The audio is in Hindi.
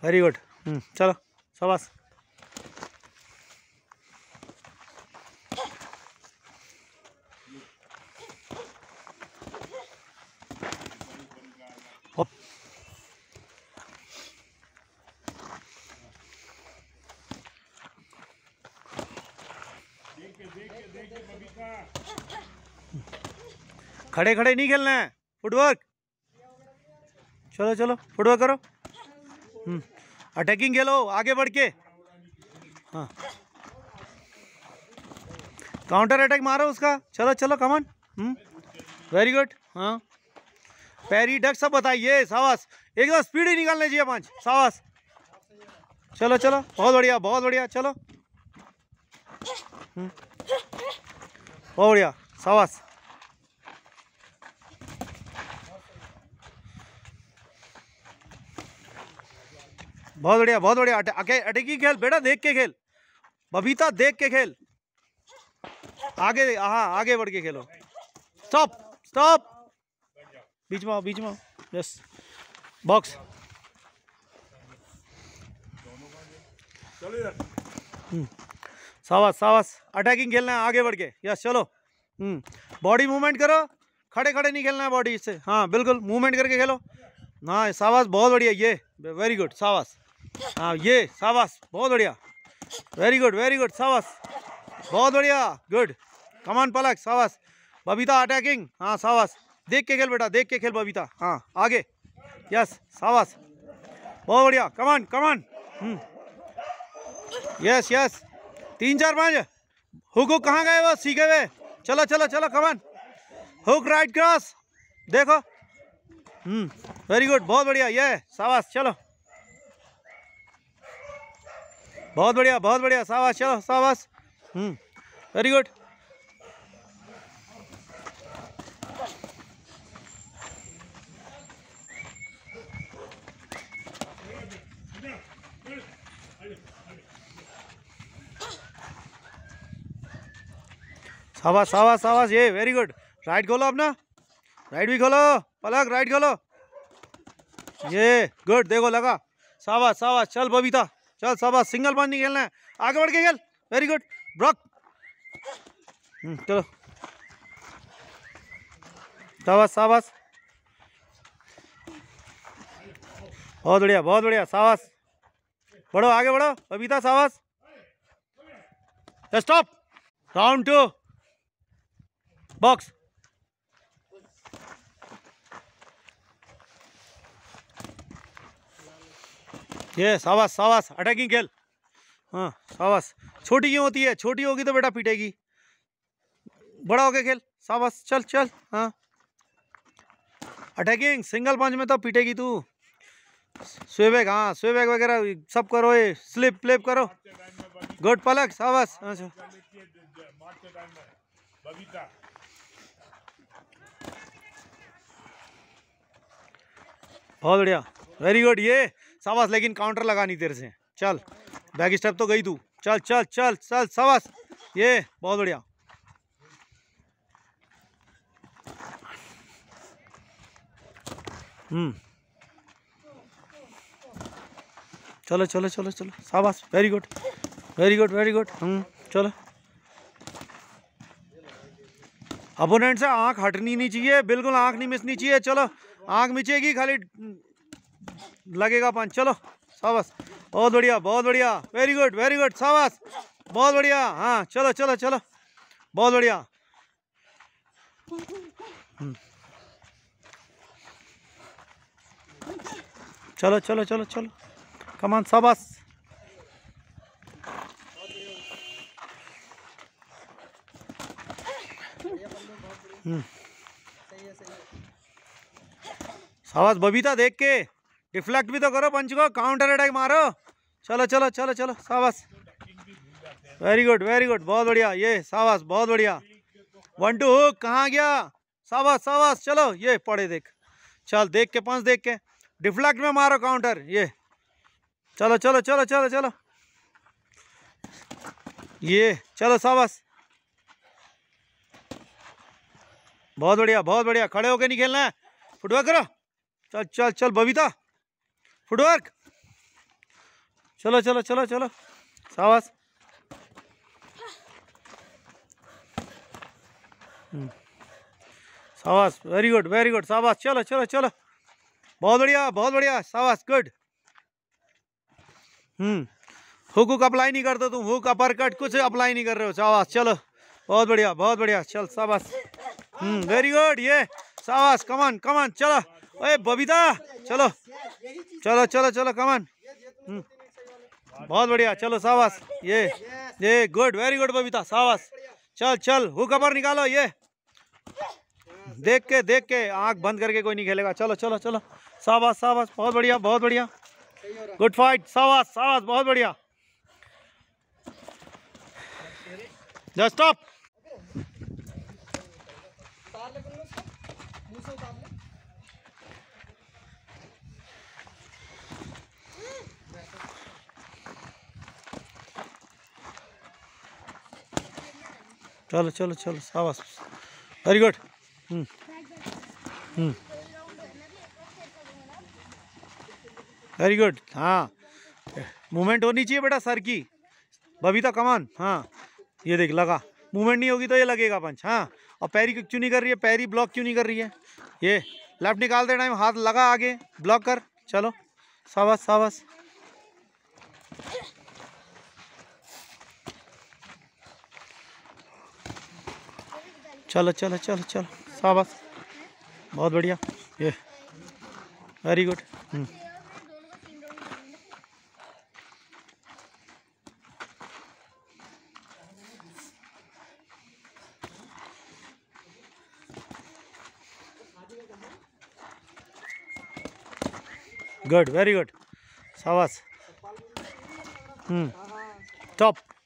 Very good. चलो शाबाश। खड़े खड़े नहीं खेलना है, फुटवर्क। चलो चलो फुटवर्क करो। अटैकिंग खेलो आगे बढ़ के। हाँ काउंटर अटैक मारो उसका। चलो चलो कमान। Very good. हाँ पैरी डक सब बताइए। शाबाश, एकदम स्पीड ही निकालने चाहिए पांच। शाबाश, चलो चलो बहुत बढ़िया बहुत बढ़िया। चलो बहुत बढ़िया शाबाश। बहुत बढ़िया बहुत बढ़िया। अटैकिंग खेल बेटा, देख के खेल बबीता, देख के खेल। आगे, हाँ आगे बढ़ के खेलो। स्टॉप स्टॉप, बीच में आओ बीच में आओ। Yes box. शाबाश शाबाश, अटैकिंग खेलना है आगे बढ़ के। यस चलो। बॉडी मूवमेंट करो, खड़े खड़े नहीं खेलना है बॉडी से। हाँ बिल्कुल मूवमेंट करके खेलो। हाँ शाबाश बहुत बढ़िया, ये वेरी गुड शाबाश। हाँ ये शाबाश बहुत बढ़िया, वेरी गुड शाबाश बहुत बढ़िया, गुड। कमान पलक, शाबाश। बबीता अटैकिंग, हाँ शाबाश। देख के खेल बेटा, देख के खेल बबीता। हाँ आगे, यस शाबाश बहुत बढ़िया। Come on come on. Yes yes, 3 4 5। Hook कहाँ गए वो सीखे हुए। चलो चलो चलो कमान। हुक राइट क्रॉस, देखो। वेरी गुड बहुत बढ़िया, ये शाबाश। चलो बहुत बढ़िया शाबाश। चलो शाबाश। Very good. शाबाश शाबाश शाबाश, ये वेरी गुड। राइट खोलो अपना, राइट भी खोलो पलक, राइट खोलो। ये गुड, देखो लगा। शाबाश शाबाश, चल बबीता चल शाबाश। सिंगल पंच नहीं खेलना है, आगे बढ़ के खेल। Very good Brock. चलो शाबाश शाबाश बहुत बढ़िया शाबाश। बढ़ो आगे बढ़ो बबीता, शाबाश। Stop, round 2 box. ये शाबाश शाबाश, अटैकिंग खेल। हाँ शाबाश। छोटी क्यों होती है, छोटी होगी तो बेटा पीटेगी, बड़ा होके खेल। शाबाश चल चल। हाँ अटैकिंग, सिंगल पंच में तो पीटेगी तू। स्वेबैक, हाँ स्वेबैक वगैरह सब करो, ये स्लिप फ्लिप करो। गुड पलक, शाबाश। अच्छा बहुत बढ़िया, वेरी गुड, ये शाबाश। लेकिन काउंटर लगा नहीं तेरे से। चल बैक स्टेप तो गई तू। चल चल चल चल शाबाश, ये बहुत बढ़िया। चलो चलो चलो चलो शाबाश, very good very good very good. चलो अपोनेंट से आंख हटनी नहीं चाहिए, बिल्कुल आंख नहीं मिसनी चाहिए। चलो आंख मिचेगी खाली लगेगा पंच। चलो शाबाश बहुत बढ़िया वेरी गुड शाबाश बहुत बढ़िया। हाँ चलो चलो चलो बहुत बढ़िया। चलो चलो चलो चलो कमान, शाबाश। शाबाश बबीता, देख के डिफ्लेक्ट भी तो करो पंच को, काउंटर अटैक मारो। चलो चलो चलो चलो शाबाश, वेरी गुड बहुत बढ़िया, ये शाबाश बहुत बढ़िया। 1 2 हुक, कहाँ गया। शाबाश शाबाश, चलो ये पड़े देख। चल देख के पंच, देख के डिफ्लेक्ट में मारो काउंटर। ये चलो चलो चलो चलो चलो, ये चलो शाबाश बहुत बढ़िया। खड़े होके नहीं खेलना है, फुटवर्क करो। चल चल चल बबीता फुटवर्क। चलो चलो चलो चलो, शाबाश। शाबाश, वेरी गुड, शाबाश। चलो चलो चलो, बहुत बढ़िया, शाबाश, गुड। हुक अप्लाई नहीं करते तुम, हुक अपर कट कुछ अप्लाई नहीं कर रहे हो, शाबाश। चलो बहुत बढ़िया, चल शाबाश। वेरी गुड, ये शाबाश, कमान कमान, चलो। ओए बबीता, चलो चलो चलो चलो, कमान। बहुत बढ़िया, चलो शाबाश। ये गुड, वेरी गुड बबीता, शाबाश। चल चल, हुक अपर निकालो। ये देख के आंख बंद करके कोई नहीं खेलेगा। चलो चलो चलो, शाबाश शाबाश, बहुत बढ़िया, गुड फाइट, शाबाश शाबाश, बहुत बढ़िया। Just stop. चलो चलो चलो, शाबाश, वेरी गुड। Very good. हाँ, मूवमेंट होनी चाहिए बेटा सर की। बबीता कमान, हाँ ये देख लगा, मूवमेंट नहीं होगी तो ये लगेगा पंच। हाँ, और पैरी क्यों नहीं कर रही है, पैरी ब्लॉक क्यों नहीं कर रही है? ये लेफ्ट निकालते टाइम हाथ लगा आगे, ब्लॉक कर। चलो शाबाश शाबाश। चलो चलो चलो चलो, शाबाश, बहुत बढ़िया। ये very good. Good, very good, शाबाश। स्टॉप।